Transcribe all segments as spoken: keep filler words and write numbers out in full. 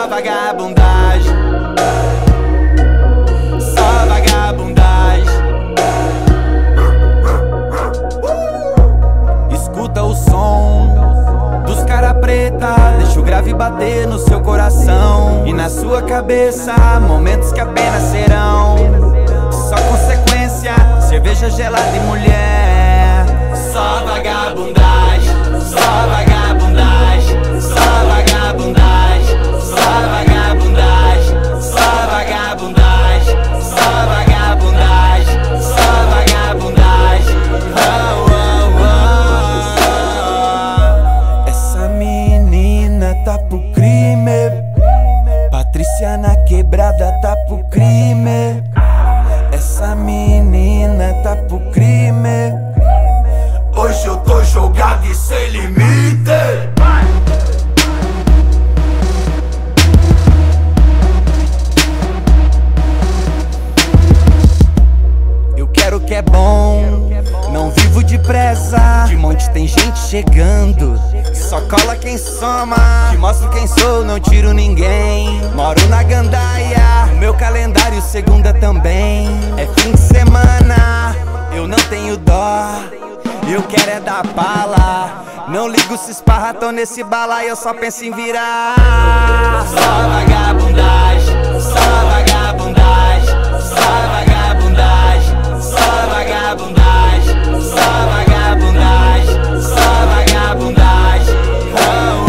Só vagabundagem, só vagabundagem. Escuta o som dos cara preta, deixa o grave bater no seu coração e na sua cabeça, momentos que apenas serão só consequência, cerveja gelada e mulher. Só vagabundagem, só vagabundagem, só vagabundagem, só vagabundagem, só vagabundagem, só vagabundagem, só vagabundagem. Oh, oh, oh. Essa menina tá pro crime, Patrícia na quebrada tá pro crime. Essa menina tá pro crime. Hoje eu tô jogado e sem limite. Eu quero o que é bom, não vivo depressa. De monte tem gente chegando, só cola quem soma. Te mostro quem sou, não tiro ninguém. Moro na gandaia, o meu calendário segunda também. É fim de semana, eu não tenho dó, eu quero é dar bala. Não ligo se esparra, tô nesse bala e eu só penso em virar. Só vagabundagem, só vagabundagem, só vagabundagem, só vagabundagem, só vagabundagem, só vagabundagem. Oh,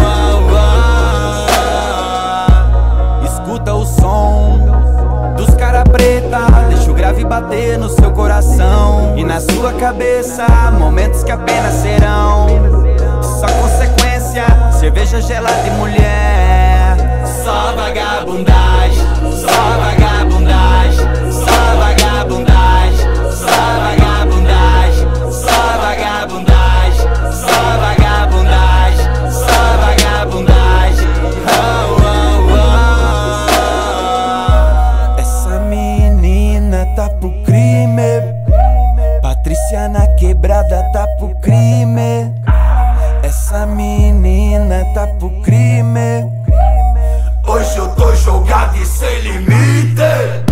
oh, oh. Escuta o som dos cara preta, deixa o grave bater no seu coração e na sua cabeça, momentos que apenas serão só consequência, cerveja gelada e mulher. Só vagabundagem, só vagabundagem, só vagabundagem, só vagabundagem, só vagabundagem, só vagabundagem, só vagabundagem. Oh, oh, oh. Essa menina tá pro crime, Patrícia na quebrada tá pro crime. Essa menina tá pro crime. Hoje eu tô jogado e sem limite.